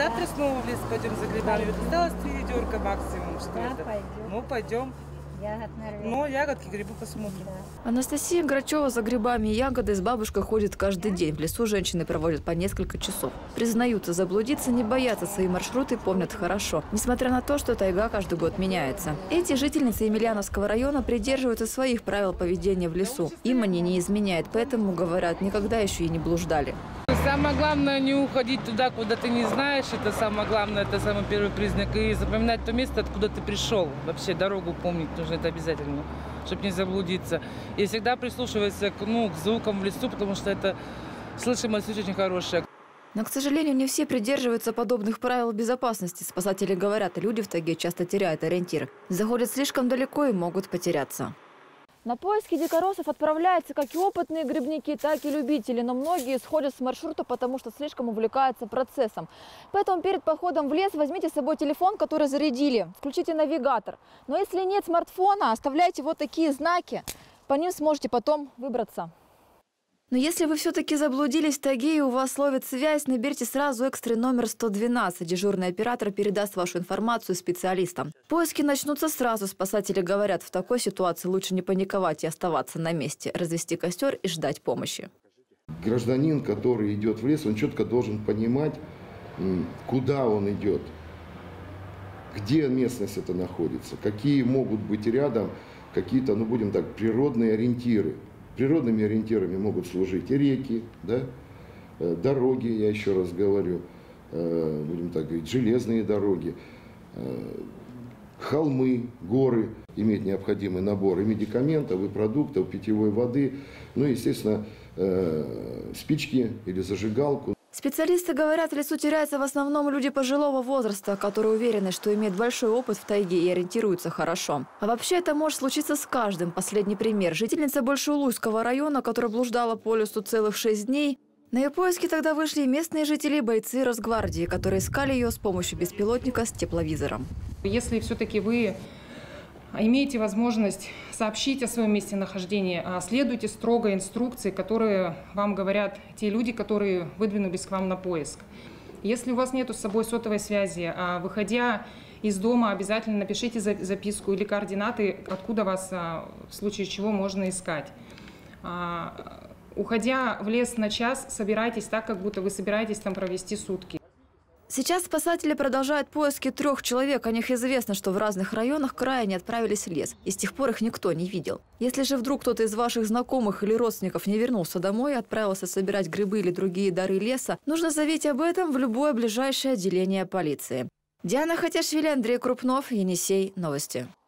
завтра снова в лес пойдем за грибами. Вот осталось 3 ведерка максимум. Что Да, это? пойдем. Ну, пойдем. Ягод нарвем. Ну, ягодки, грибы посмотрим. Да. Анастасия Грачева за грибами и ягодой с бабушкой ходит каждый день. В лесу женщины проводят по несколько часов. Признаются, заблудиться не боятся, свои маршруты помнят хорошо. Несмотря на то, что тайга каждый год меняется. Эти жительницы Емельяновского района придерживаются своих правил поведения в лесу. Им они не изменяют, поэтому, говорят, никогда еще и не блуждали. Самое главное не уходить туда, куда ты не знаешь. Это самое главное, это самый первый признак. И запоминать то место, откуда ты пришел. Вообще дорогу помнить нужно, это обязательно, чтобы не заблудиться. И всегда прислушиваться к звукам в лесу, потому что это слышимость очень хорошая. Но, к сожалению, не все придерживаются подобных правил безопасности. Спасатели говорят, люди в тайге часто теряют ориентир. Заходят слишком далеко и могут потеряться. На поиски дикоросов отправляются как и опытные грибники, так и любители. Но многие сходят с маршрута, потому что слишком увлекаются процессом. Поэтому перед походом в лес возьмите с собой телефон, который зарядили. Включите навигатор. Но если нет смартфона, оставляйте вот такие знаки. По ним сможете потом выбраться. Но если вы все-таки заблудились в тайге и у вас ловит связь, наберите сразу экстренный номер 112. Дежурный оператор передаст вашу информацию специалистам. Поиски начнутся сразу. Спасатели говорят, в такой ситуации лучше не паниковать и оставаться на месте, развести костер и ждать помощи. Гражданин, который идет в лес, он четко должен понимать, куда он идет, где местность это находится, какие могут быть рядом какие-то, будем так, природные ориентиры. Природными ориентирами могут служить и реки, да, дороги, я еще раз говорю, будем так говорить, железные дороги, холмы, горы, иметь необходимый набор и медикаментов, и продуктов, питьевой воды, естественно, спички или зажигалку. Специалисты говорят, в лесу теряются в основном люди пожилого возраста, которые уверены, что имеют большой опыт в тайге и ориентируются хорошо. А вообще это может случиться с каждым. Последний пример. Жительница Большеулуйского района, которая блуждала по лесу целых 6 дней. На ее поиски тогда вышли и местные жители, и бойцы Росгвардии, которые искали ее с помощью беспилотника с тепловизором. Если все-таки вы имеете возможность сообщить о своем месте нахождения, следуйте строго инструкции, которые вам говорят те люди, которые выдвинулись к вам на поиск. Если у вас нет с собой сотовой связи, выходя из дома, обязательно напишите записку или координаты, откуда вас в случае чего можно искать. Уходя в лес на час, собирайтесь так, как будто вы собираетесь там провести сутки. Сейчас спасатели продолжают поиски 3 человек. О них известно, что в разных районах края они отправились в лес. И с тех пор их никто не видел. Если же вдруг кто-то из ваших знакомых или родственников не вернулся домой и отправился собирать грибы или другие дары леса, нужно заявить об этом в любое ближайшее отделение полиции. Диана Хатяшвили, Андрей Крупнов, Енисей. Новости.